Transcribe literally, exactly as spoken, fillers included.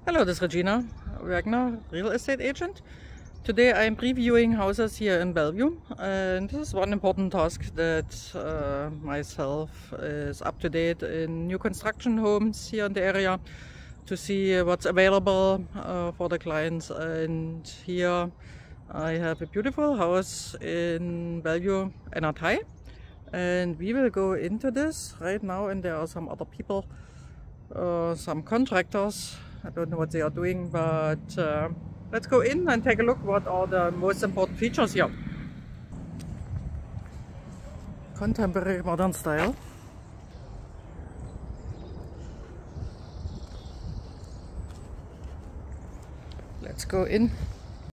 Hello, this is Regina Wagner, real estate agent. Today I'm previewing houses here in Bellevue, and this is one important task that uh, myself is up to date in new construction homes here in the area to see what's available uh, for the clients. And here I have a beautiful house in Bellevue Enatai, and we will go into this right now. And there are some other people, uh, some contractors. I don't know what they are doing, but uh, let's go in and take a look what are the most important features here. Contemporary modern style. Let's go in.